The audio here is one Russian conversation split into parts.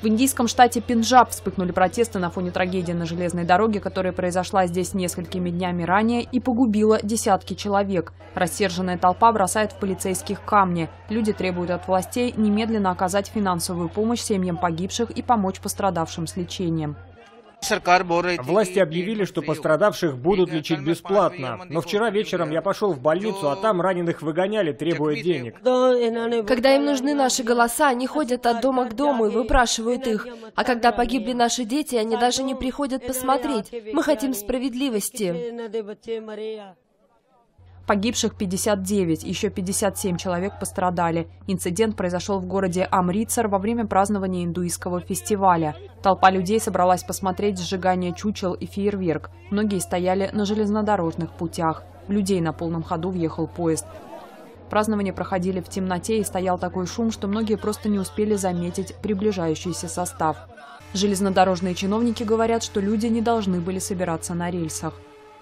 В индийском штате Пенджаб вспыхнули протесты на фоне трагедии на железной дороге, которая произошла здесь несколькими днями ранее и погубила десятки человек. Рассерженная толпа бросает в полицейских камни. Люди требуют от властей немедленно оказать финансовую помощь семьям погибших и помочь пострадавшим с лечением. Власти объявили, что пострадавших будут лечить бесплатно. Но вчера вечером я пошел в больницу, а там раненых выгоняли, требуя денег. Когда им нужны наши голоса, они ходят от дома к дому и выпрашивают их. А когда погибли наши дети, они даже не приходят посмотреть. Мы хотим справедливости. Погибших 59, еще 57 человек пострадали. Инцидент произошел в городе Амритсар во время празднования индуистского фестиваля. Толпа людей собралась посмотреть сжигание чучел и фейерверк. Многие стояли на железнодорожных путях. В людей на полном ходу въехал поезд. Празднования проходили в темноте, и стоял такой шум, что многие просто не успели заметить приближающийся состав. Железнодорожные чиновники говорят, что люди не должны были собираться на рельсах.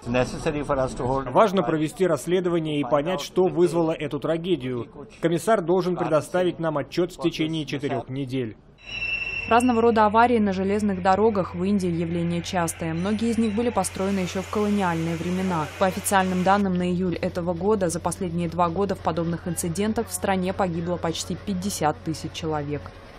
Важно провести расследование и понять, что вызвало эту трагедию. Комиссар должен предоставить нам отчет в течение 4 недель. Разного рода аварии на железных дорогах в Индии явление частое. Многие из них были построены еще в колониальные времена. По официальным данным, на июль этого года за последние 2 года в подобных инцидентах в стране погибло почти 50 тысяч человек.